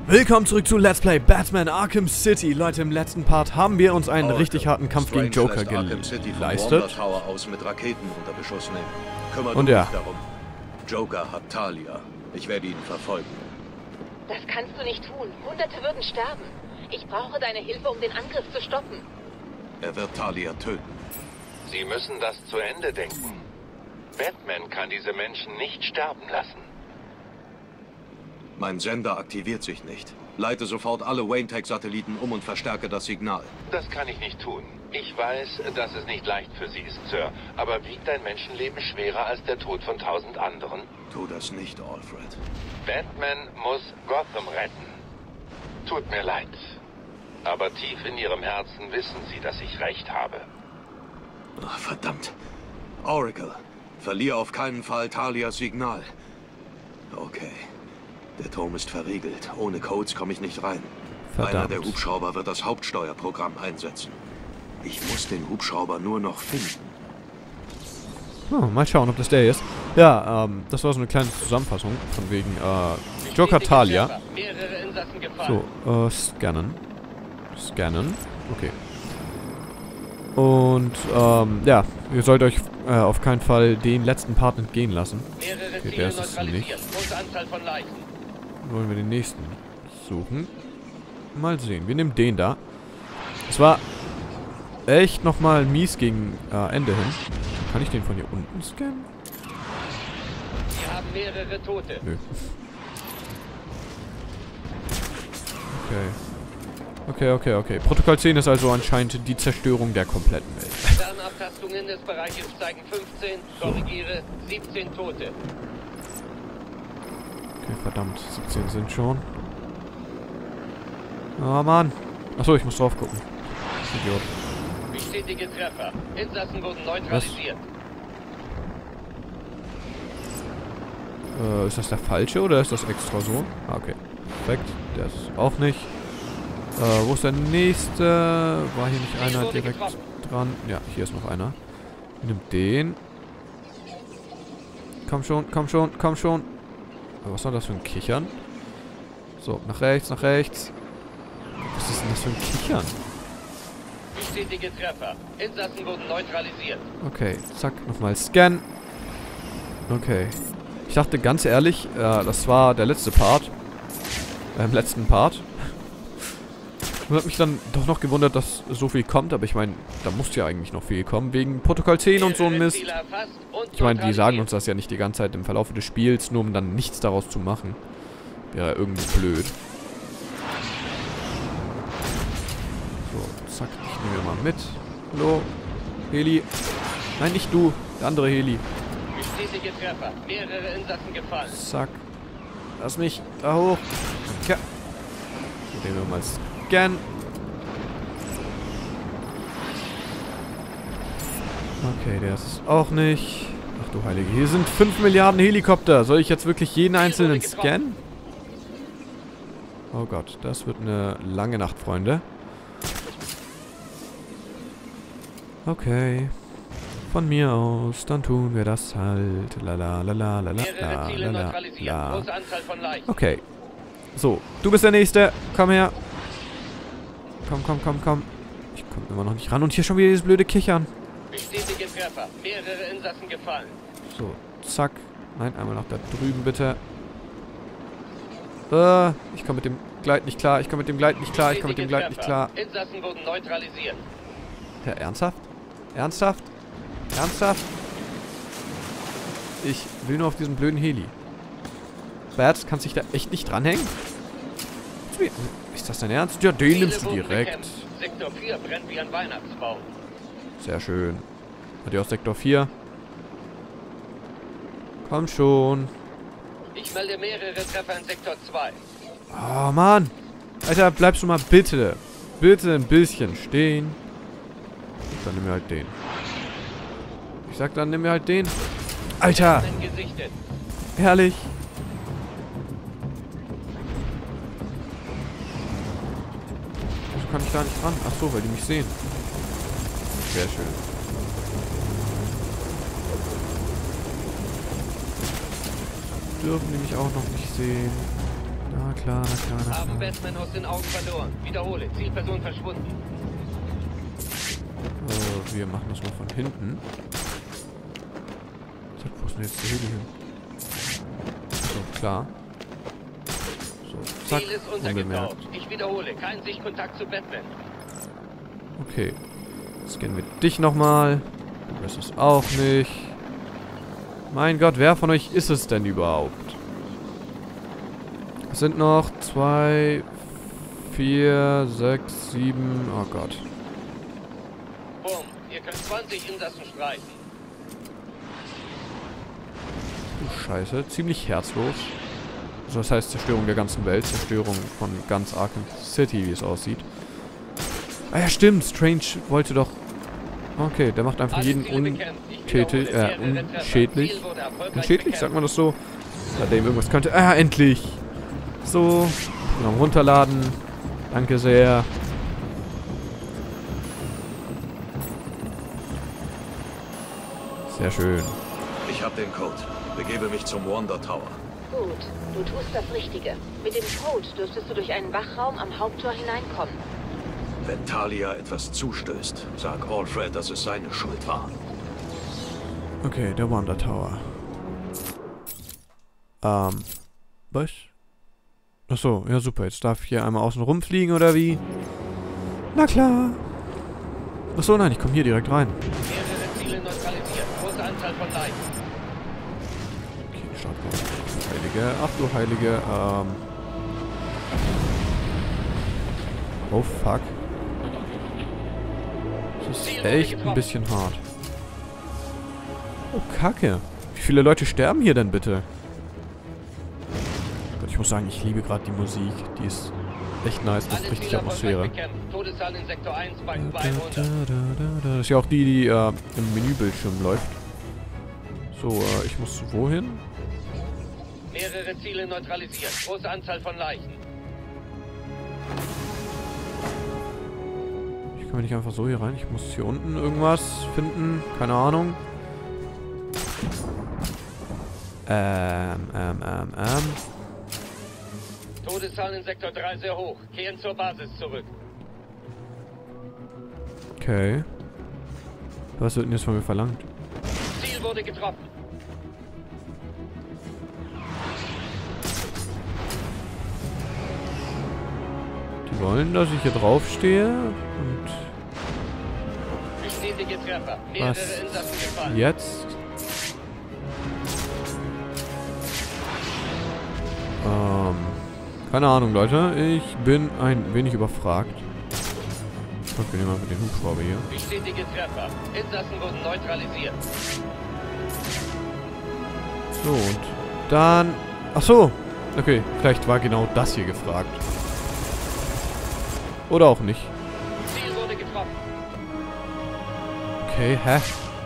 Willkommen zurück zu Let's Play Batman Arkham City. Leute, im letzten Part haben wir uns einen richtig harten Kampf gegen Joker geleistet. Und ja. Joker hat Talia. Ich werde ihn verfolgen. Das kannst du nicht tun. Hunderte würden sterben. Ich brauche deine Hilfe, um den Angriff zu stoppen. Er wird Talia töten. Sie müssen das zu Ende denken. Batman kann diese Menschen nicht sterben lassen. Mein Sender aktiviert sich nicht. Leite sofort alle Wayne-Tech-Satelliten um und verstärke das Signal. Das kann ich nicht tun. Ich weiß, dass es nicht leicht für Sie ist, Sir. Aber wiegt ein Menschenleben schwerer als der Tod von 1000 anderen? Tu das nicht, Alfred. Batman muss Gotham retten. Tut mir leid. Aber tief in Ihrem Herzen wissen Sie, dass ich recht habe. Ach, verdammt. Oracle, verliere auf keinen Fall Talias Signal. Okay. Der Turm ist verriegelt. Ohne Codes komme ich nicht rein. Verdammt. Einer der Hubschrauber wird das Hauptsteuerprogramm einsetzen. Ich muss den Hubschrauber nur noch finden. Oh, mal schauen, ob das der ist. Ja, das war so eine kleine Zusammenfassung von wegen Joker Talia. So, scannen. Scannen. Okay. Und, ja, ihr sollt euch auf keinen Fall den letzten Part entgehen lassen. Okay, der ist es nicht. Wollen wir den nächsten suchen? Mal sehen. Wir nehmen den da. Es war echt nochmal mies gegen Ende hin. Kann ich den von hier unten scannen? Wir haben mehrere Tote. Nö. Okay. Protokoll 10 ist also anscheinend die Zerstörung der kompletten Welt. Fernabtastungen des Bereiches zeigen 15, korrigiere, 17 Tote. Okay, verdammt. 17 sind schon. Oh, Mann. Achso, ich muss drauf gucken. Idiot. Bestätige Treffer. Insassen wurden neutralisiert. Ist das der falsche oder ist das extra so? Ah, okay. Perfekt. Der ist es auch nicht. Wo ist der nächste? War hier nicht einer direkt dran? Ja, hier ist noch einer. Nimm den. Komm schon, komm schon, komm schon. Was war das für ein Kichern? So, nach rechts, nach rechts. Was ist denn das für ein Kichern? Bestätige Treffer. Insassen wurden neutralisiert. Okay, zack, nochmal Scan. Okay. Ich dachte ganz ehrlich, das war der letzte Part. Im letzten Part. Und hat mich dann doch noch gewundert, dass so viel kommt. Aber ich meine, da muss ja eigentlich noch viel kommen. Wegen Protokoll 10 und so ein Mist. Ich meine, die sagen uns das ja nicht die ganze Zeit im Verlauf des Spiels, nur um dann nichts daraus zu machen. Wäre irgendwie blöd. So, zack, ich nehme mal mit. Hallo, Heli. Nein, nicht du, der andere Heli. Bestätige Treffer. Mehrere Insassen gefallen. Zack. Lass mich da hoch. Okay. Den wir mal scannen. Okay, der ist es auch nicht. Ach du Heilige. Hier sind 5 Milliarden Helikopter. Soll ich jetzt wirklich jeden einzelnen scannen? Oh Gott, das wird eine lange Nacht, Freunde. Okay. Von mir aus, dann tun wir das halt. Okay. So, du bist der Nächste. Komm her. Komm. Ich komme immer noch nicht ran. Und hier schon wieder dieses blöde Kichern. Bestätige Treffer. Mehrere Insassen gefallen. So, zack. Nein, einmal noch da drüben, bitte. Ich komme mit dem Gleit nicht klar. Ich komme mit dem Gleit nicht klar. Insassen wurden neutralisiert. Ja, ernsthaft? Ernsthaft? Ernsthaft? Ich will nur auf diesen blöden Heli. Bert, kannst dich da echt nicht dranhängen? Ist das dein Ernst? Ja, den nimmst du direkt. Sektor 4 brennt wie ein Weihnachtsbaum. Sehr schön. Hat ihr aus Sektor 4? Komm schon. Ich melde mehrere Treffer in Sektor 2. Oh, Mann. Alter, bleibst du mal bitte. Bitte ein bisschen stehen. Dann nimm mir halt den. Ich sag dann, nimm mir halt den. Alter. Herrlich. Wieso kann ich da nicht ran? Ach so, weil die mich sehen. Sehr schön. Dürfen die mich auch noch nicht sehen. Na klar, na klar, na Haben klar. Batman aus den Augen verloren. Wiederhole, Zielperson verschwunden. Wir machen das mal von hinten. Wo ist denn jetzt der Heli hin? So, klar. So, zack, Ziel ist unbemerkt. untergetaucht. Ich wiederhole, kein Sichtkontakt zu Batman. Okay. Scannen wir dich nochmal. Du bist es auch nicht. Mein Gott, wer von euch ist es denn überhaupt? Es sind noch 2, 4, 6, 7. Oh Gott. Bumm, ihr könnt 20 Insassen streichen. Du Scheiße. Ziemlich herzlos. Also das heißt Zerstörung der ganzen Welt. Zerstörung von ganz Arkham City, wie es aussieht. Ah ja, stimmt. Strange wollte doch... Okay, der macht einfach jeden unschädlich. Unschädlich, sagt man das so? Da der ihm irgendwas könnte. Ah, endlich! So. Noch runterladen. Danke sehr. Sehr schön. Ich habe den Code. Begebe mich zum Wonder Tower. Gut, du tust das Richtige. Mit dem Code dürftest du durch einen Wachraum am Haupttor hineinkommen. Wenn Talia etwas zustößt, sag Alfred, dass es seine Schuld war. Okay, der Wonder Tower. Was? Achso, ja super. Jetzt darf ich hier einmal außen rumfliegen, oder wie? Na klar. Achso, nein, ich komme hier direkt rein. Mehrere Ziele neutralisiert. Große Anzahl von Leichen. Okay, Startpunkt. Heilige. Ach du Heilige, Oh fuck. Das ist echt ein bisschen hart. Oh, Kacke. Wie viele Leute sterben hier denn bitte? Gott, ich muss sagen, ich liebe gerade die Musik. Die ist echt nice. Das ist richtig Atmosphäre. Todeszahl in Sektor 1 bei 100. Das ist ja auch die im Menübildschirm läuft. So, ich muss wohin? Mehrere Ziele neutralisiert. Große Anzahl von Leichen. Ich komme nicht einfach so hier rein. Ich muss hier unten irgendwas finden. Keine Ahnung. Todeszahl in Sektor 3 sehr hoch. Kehren zur Basis zurück. Okay. Was wird denn jetzt von mir verlangt? Ziel wurde getroffen. Die wollen, dass ich hier drauf stehe. Und Bestätige Treffer. Mehrere was Insassen gefallen. jetzt? Keine Ahnung, Leute. Ich bin ein wenig überfragt. Ich wir nehmen mal mit dem Hubschrauber hier. Bestätige Treffer. Insassen wurden neutralisiert. So, und dann... Ach so. Okay, vielleicht war genau das hier gefragt. Oder auch nicht. Ziel wurde getroffen. Okay, hä?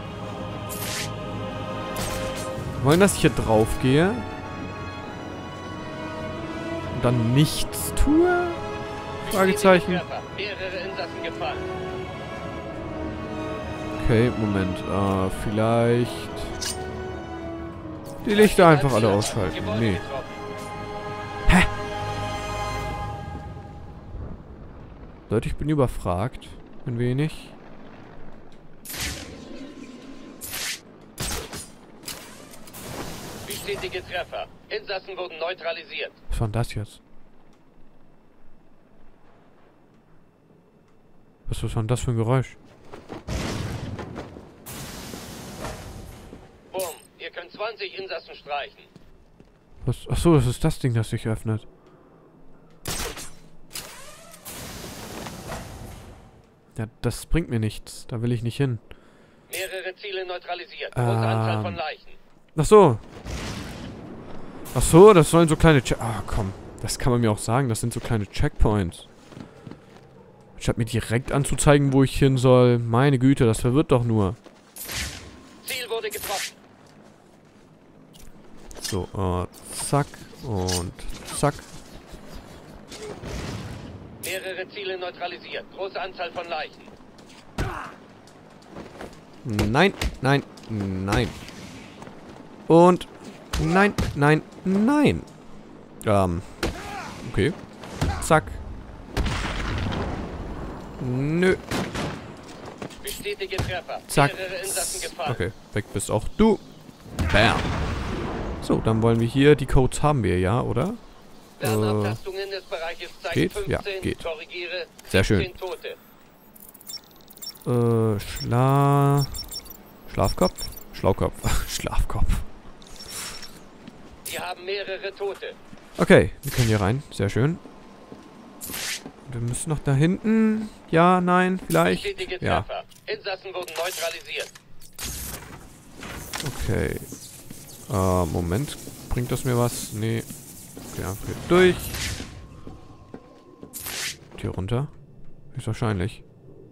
Wollen, dass ich hier drauf gehe? Und dann nichts tue? Fragezeichen. Mehrere Insassen gefallen. Okay, Moment. Vielleicht... Die Lichter einfach alle ausschalten. Nee. Hä? Leute, ich bin überfragt. Ein wenig. Bestätige Treffer. Insassen wurden neutralisiert. Was war denn das jetzt? Was war denn das für ein Geräusch? Bumm. Ihr könnt 20 Insassen streichen. Was? Achso, das ist das Ding, das sich öffnet. Ja, das bringt mir nichts. Da will ich nicht hin. Mehrere Ziele neutralisiert. Große Anzahl von Leichen. Ach so. Ach so, das sollen so kleine Ah, komm. Das kann man mir auch sagen. Das sind so kleine Checkpoints. Statt mir direkt anzuzeigen, wo ich hin soll. Meine Güte, das verwirrt doch nur. Ziel wurde getroffen. So, zack und zack. Mehrere Ziele neutralisiert. Große Anzahl von Leichen. Nein, nein, nein. Und nein, nein, nein. Okay. Zack. Nö. Bestätige Treffer. Zack. Mehrere Insassen gefallen. Okay, weg bist auch du. Bam. So, dann wollen wir hier, die Codes haben wir ja, oder? Lernabtastungen des Bereiches zeigen Geht? 15, Ja, geht. korrigiere, Sehr schön. 10 Tote. Schlafkopf? Schlaukopf. Schlafkopf. Sie haben mehrere Tote. Okay, wir können hier rein. Sehr schön. Wir müssen noch da hinten. Ja, nein, vielleicht. Bestätige Ja. Treffer. Insassen wurden neutralisiert. Okay. Moment. Bringt das mir was? Nee. Okay, einfach hier durch. Und hier runter. Ist wahrscheinlich.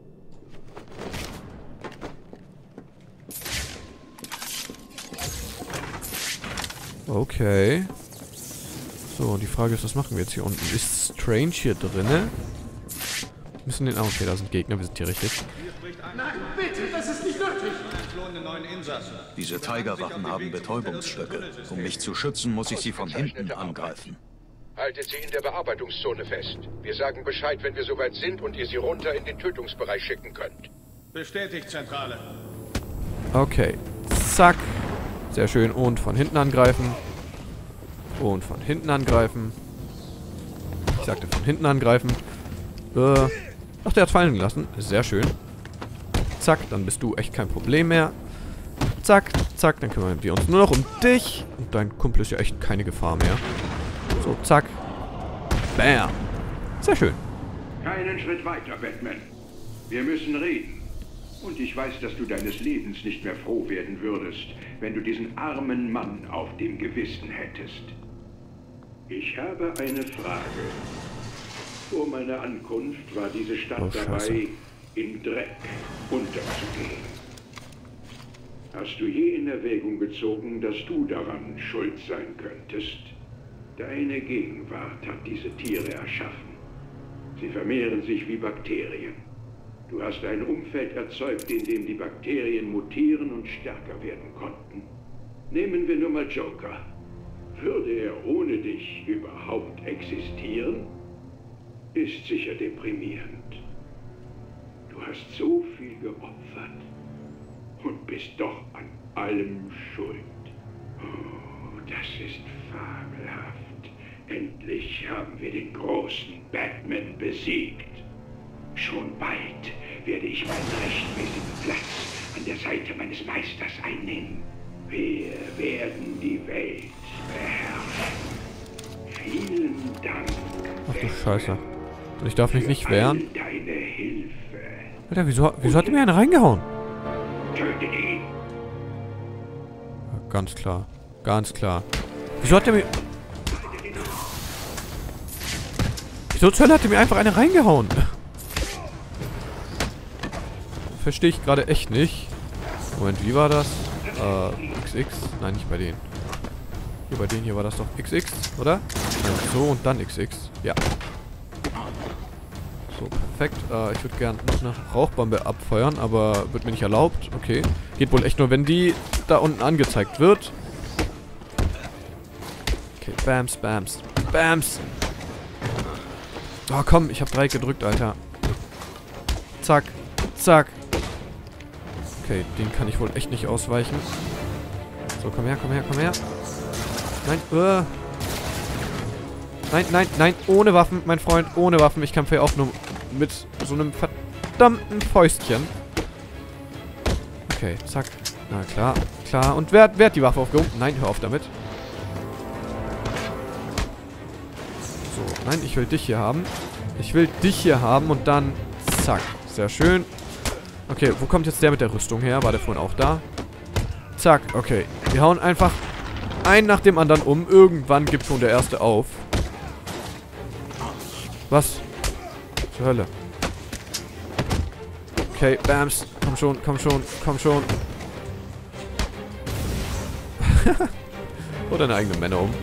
Okay. So, die Frage ist, was machen wir jetzt hier unten? Ist Strange hier drinne? Wir müssen den... okay, da sind Gegner, wir sind hier richtig. Nein, bitte, das ist nicht nötig. Diese Tigerwaffen haben Betäubungsstöcke. Um mich zu schützen, muss ich sie von hinten angreifen. Haltet sie in der Bearbeitungszone fest. Wir sagen Bescheid, wenn wir soweit sind und ihr sie runter in den Tötungsbereich schicken könnt. Bestätigt, Zentrale. Okay. Zack. Sehr schön. Und von hinten angreifen. Und von hinten angreifen. Ich sagte von hinten angreifen. Ach, der hat fallen gelassen. Sehr schön. Zack, dann bist du echt kein Problem mehr. Zack, zack, dann kümmern wir uns nur noch um dich. Und dein Kumpel ist ja echt keine Gefahr mehr. So, zack. Bam. Sehr schön. Keinen Schritt weiter, Batman. Wir müssen reden. Und ich weiß, dass du deines Lebens nicht mehr froh werden würdest, wenn du diesen armen Mann auf dem Gewissen hättest. Ich habe eine Frage. Vor meiner Ankunft war diese Stadt dabei, im Dreck unterzugehen. Hast du je in Erwägung gezogen, dass du daran schuld sein könntest? Deine Gegenwart hat diese Tiere erschaffen. Sie vermehren sich wie Bakterien. Du hast ein Umfeld erzeugt, in dem die Bakterien mutieren und stärker werden konnten. Nehmen wir nur mal Joker. Würde er ohne dich überhaupt existieren? Ist sicher deprimierend. Du hast so viel geopfert und bist doch an allem schuld. Oh, das ist fabelhaft. Endlich haben wir den großen Batman besiegt. Schon bald werde ich meinen rechtmäßigen Platz an der Seite meines Meisters einnehmen. Wir werden die Welt beherrschen. Vielen Dank. Ach du Scheiße. Und ich darf mich nicht wehren. Deine Hilfe. Alter, wieso hat er mir einen reingehauen? Töte ihn. Ja, ganz klar. Ganz klar. Wieso hat er mir... Wieso zur Hölle hat er mir einfach eine reingehauen? Verstehe ich gerade echt nicht. Moment, wie war das? XX? Nein, nicht bei denen. Hier bei denen hier war das doch XX, oder? Ja, so und dann XX. Ja. So, perfekt. Ich würde gern noch eine Rauchbombe abfeuern, aber wird mir nicht erlaubt. Okay. Geht wohl echt nur, wenn die da unten angezeigt wird. Okay, Bams, Bams, Bams. Oh, komm, ich habe Dreieck gedrückt, Alter. Zack, zack. Okay, den kann ich wohl echt nicht ausweichen. So, komm her, komm her, komm her. Nein, Nein, nein, nein, ohne Waffen, mein Freund, ohne Waffen. Ich kämpfe ja auch nur mit so einem verdammten Fäustchen. Okay, zack. Na klar, klar. Und wer hat die Waffe aufgehoben? Nein, hör auf damit. So, nein, ich will dich hier haben. Ich will dich hier haben und dann zack. Sehr schön. Okay, wo kommt jetzt der mit der Rüstung her? War der vorhin auch da? Zack, okay. Wir hauen einfach einen nach dem anderen um. Irgendwann gibt schon der erste auf. Was? Zur Hölle. Okay, Bams. Komm schon, komm schon, komm schon. Oder deine eigenen Männer um.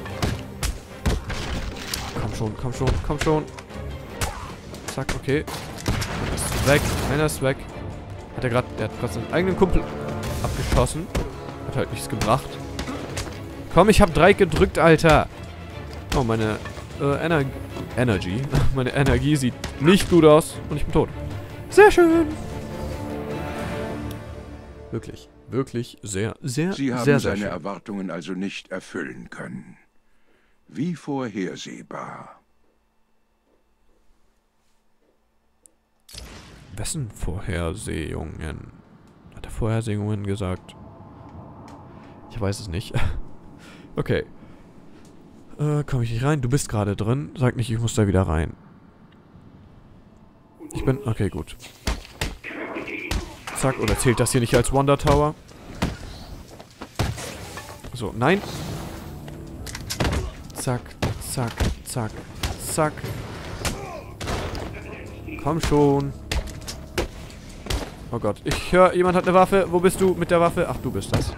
Komm schon, komm schon, komm schon. Zack, okay. Einer ist weg, einer ist weg. Der hat gerade seinen eigenen Kumpel abgeschossen. Hat halt nichts gebracht. Komm, ich hab 3 gedrückt, Alter. Oh, meine Energy. Meine Energie sieht nicht gut aus und ich bin tot. Sehr schön. Wirklich, wirklich sehr, sehr, Sie haben sehr, sehr seine schön. Erwartungen also nicht erfüllen können. Wie vorhersehbar. Wessen Vorhersehungen? Hat er Vorhersehungen gesagt? Ich weiß es nicht. Okay. Komme ich nicht rein? Du bist gerade drin. Sag nicht, ich muss da wieder rein. Ich bin... Okay, gut. Zack, oder zählt das hier nicht als Wonder Tower? So, nein. Zack, zack, zack, zack. Komm schon. Oh Gott, ich höre, jemand hat eine Waffe. Wo bist du mit der Waffe? Ach, du bist das.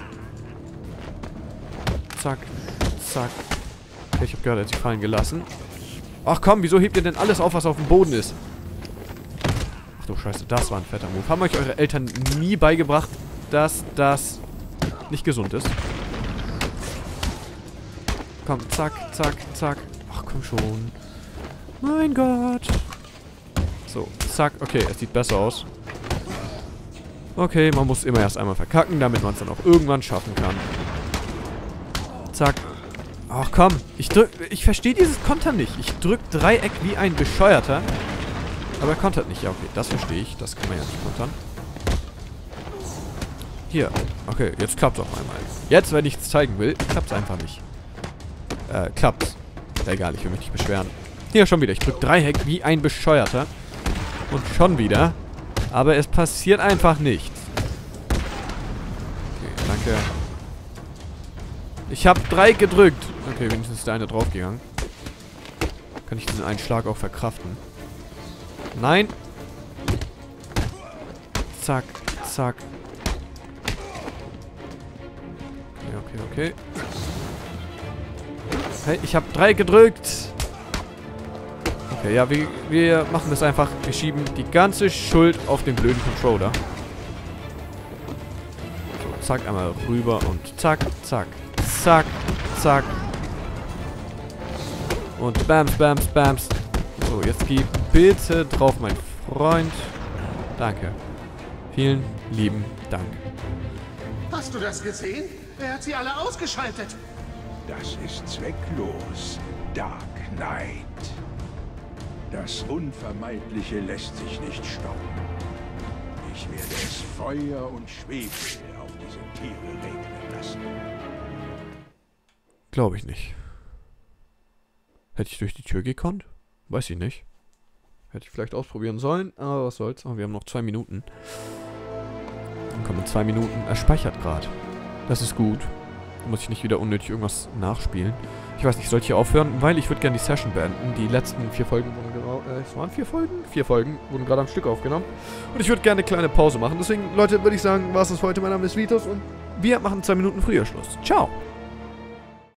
Zack, zack. Okay, ich habe gehört, er hat sich fallen gelassen. Ach komm, wieso hebt ihr denn alles auf, was auf dem Boden ist? Ach du Scheiße, das war ein fetter Move. Haben euch eure Eltern nie beigebracht, dass das nicht gesund ist? Komm, zack, zack, zack. Ach, komm schon. Mein Gott. So, zack. Okay, es sieht besser aus. Okay, man muss immer erst einmal verkacken, damit man es dann auch irgendwann schaffen kann. Zack. Ach komm, ich verstehe dieses Kontern nicht. Ich drück Dreieck wie ein Bescheuerter. Aber er kontert nicht. Ja, okay, das verstehe ich. Das kann man ja nicht kontern. Hier. Okay, jetzt klappt's auf einmal. Jetzt, wenn ich es zeigen will, klappt's einfach nicht. Klappt's. Egal, ich will mich nicht beschweren. Hier, schon wieder. Ich drück Dreieck wie ein Bescheuerter. Und schon wieder. Aber es passiert einfach nichts. Okay, danke. Ich habe 3 gedrückt. Okay, wenigstens ist der eine draufgegangen. Kann ich diesen einen Schlag auch verkraften? Nein. Zack, zack. Okay, okay, okay. Hey, ich habe 3 gedrückt. Okay, ja, wir machen das einfach. Wir schieben die ganze Schuld auf den blöden Controller. So, zack, einmal rüber und zack, zack, zack, zack. Und bams, bams, bams. So, jetzt geh bitte drauf, mein Freund. Danke. Vielen lieben Dank. Hast du das gesehen? Er hat sie alle ausgeschaltet. Das ist zwecklos, Dark Knight. Das Unvermeidliche lässt sich nicht stoppen. Ich werde es Feuer und Schwefel auf diese Tiere regnen lassen. Glaube ich nicht. Hätte ich durch die Tür gekonnt? Weiß ich nicht. Hätte ich vielleicht ausprobieren sollen, aber was soll's. Oh, wir haben noch 2 Minuten. Dann kommen 2 Minuten. Er speichert gerade. Das ist gut. Da muss ich nicht wieder unnötig irgendwas nachspielen. Ich weiß nicht, soll ich hier aufhören? Weil ich würde gerne die Session beenden. Die letzten 4 Folgen wurden genau... es waren 4 Folgen? 4 Folgen wurden gerade am Stück aufgenommen. Und ich würde gerne eine kleine Pause machen. Deswegen, Leute, würde ich sagen, war es das für heute. Mein Name ist Vitus und wir machen 2 Minuten früher Schluss. Ciao!